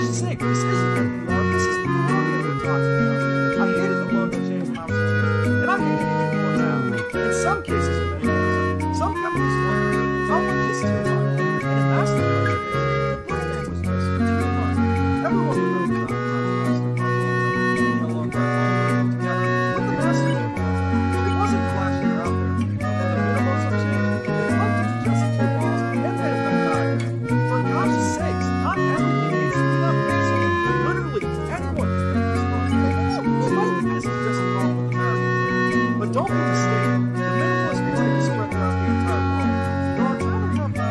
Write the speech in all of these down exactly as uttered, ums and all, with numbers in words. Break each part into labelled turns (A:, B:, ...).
A: gosh sake, this isn't the P R, this is the quality we're talking about. I hated the logo change when I was a kid, and I hate it even more now. In some cases of minimalism, some companies wonder, how much is too much? And in master logo days, the brand was just too much. Everyone would know about the no longer all together with the master logo. It wasn't flashy or out there. Although the minimalism change, they left it to just the two balls and made a Venn diagram. For gosh sakes, not everything needs to be that basic. Literally, anyone can make this logo. You might think this is just a problem with American, but don't be mistaken. The minimalist plan is spread throughout the entire world. There are other half that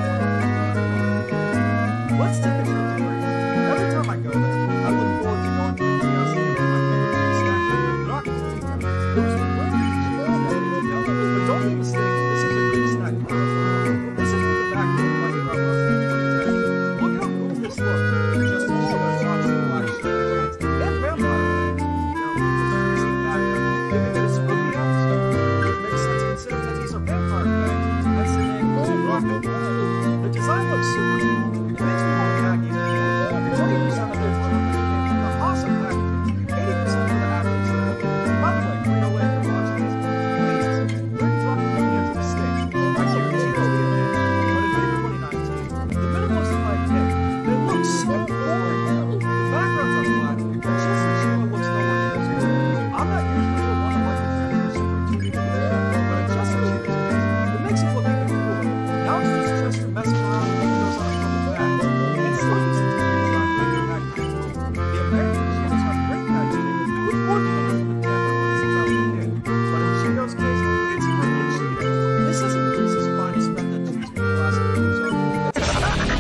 A: one. Let's take a trip to Greece. Every time I go there, I look forward to going to the kiosk and getting my favorite snack, gnocchi. Those are really cheap as they but don't be mistaken, this is a Greek snack. This is the back of the money around less than twenty ten. Look how cool this looks. Just all of our shots of black sheep planes and vampire planes. Now, this is the background, giving it a spooky atmosphere. It makes sense considering that these are vampire planes, hence the name Rock and Roll. The design looks super cool. It makes me want khaki and more. twenty percent of their budget came from the awesome packaging, eighty percent for the active style. By the way, free away for watching this. Please, bring drop the money into the stage. I guarantee it'll be a hit. But in mid twenty nineteen, the minimalist light hit. It looks so boring. The backgrounds are black, and just the channel looks no one cares for. I'm not usually the one to like the trend for super two D video, but in just the cheaters case, it makes it look even cooler. Now it's just Chester messing around with videos on a couple back. It's still using the design to make the packaging cool. The American channels have great packaging, with more details than the camera lens since I was a kid. But in Cheetos' case, it's really Cheetos. This isn't Greece's finest spread that cheese with plastic food, so it's a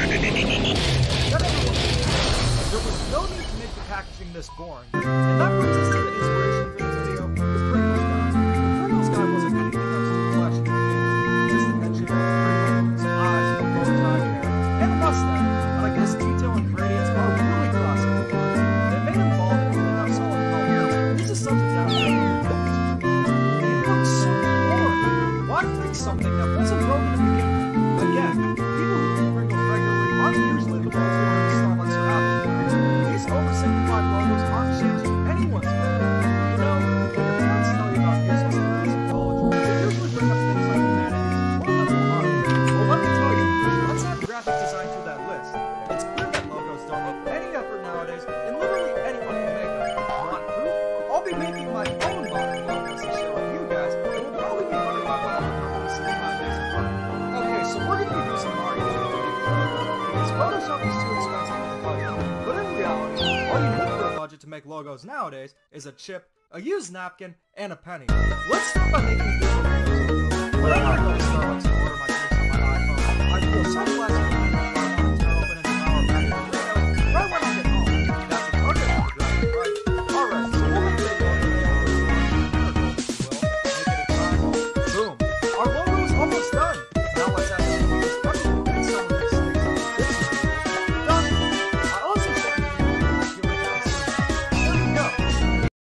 A: that everyone knows. There was no need to make the packaging this boring. And that brings us to the inspiration for the video, the Pringles guy. The Pringles guy wasn't anything else than a flash of just an etching of Pringles, some eyes, a bow tie hair, and a mustache. But I guess detail and gradients are really classic to art. They made him bald and really have solid color. This is such a downgrade from the focus. It looks so boring. Why fix something that wasn't broken to begin with? Again, people who eat Pringles regularly aren't usually the ones who are in Starbucks or Apple. These oversimplified logos aren't changing anyone's mind. You know, when your parents tell you about useless degrees in college, they usually bring up things like humanities or liberal arts. Well, let me tell you, let's add graphic design to that list. It's clear that logos don't need any effort nowadays, and literally anyone can make them. Want proof? I'll be making my own modern logos to share with you guys. It will probably be funded by one of the companies in my days of work. Okay, so we're going to be using Mario to make a logo because Photoshop is too expensive for the budget. But in reality, all you need for a budget to make logos nowadays is a chip, a used napkin, and a penny. Let's start by making visual logos. Whenever I go to Starbucks and order my drinks on my iPhone, I feel so blessed.